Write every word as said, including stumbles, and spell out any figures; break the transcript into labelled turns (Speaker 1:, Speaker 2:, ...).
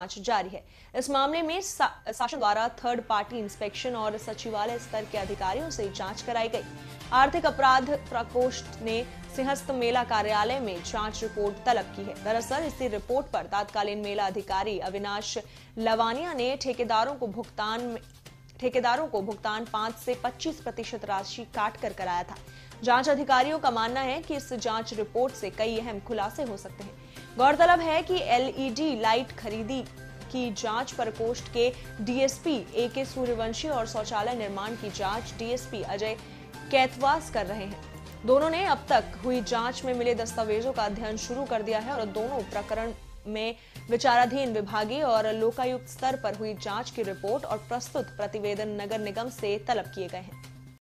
Speaker 1: जांच जारी है। इस मामले में सा, शासन द्वारा थर्ड पार्टी इंस्पेक्शन और सचिवालय स्तर के अधिकारियों से जांच कराई गई। आर्थिक अपराध प्रकोष्ठ ने सिंहस्थ मेला कार्यालय में जांच रिपोर्ट तलब की है। दरअसल इसी रिपोर्ट पर तत्कालीन मेला अधिकारी अविनाश लवानिया ने ठेकेदारों को भुगतान ठेकेदारों को भुगतान पांच से पच्चीस प्रतिशत राशि काट कर कराया था। जांच अधिकारियों का मानना है कि इस जांच रिपोर्ट से कई अहम खुलासे हो सकते हैं। गौरतलब है कि एलईडी लाइट खरीदी की जांच प्रकोष्ठ के डीएसपी ए के सूर्यवंशी और शौचालय निर्माण की जांच डीएसपी अजय कैथवास कर रहे हैं। दोनों ने अब तक हुई जांच में मिले दस्तावेजों का अध्ययन शुरू कर दिया है और दोनों प्रकरण में विचाराधीन विभागीय और लोकायुक्त स्तर पर हुई जांच की रिपोर्ट और प्रस्तुत प्रतिवेदन नगर निगम से तलब किए गए हैं।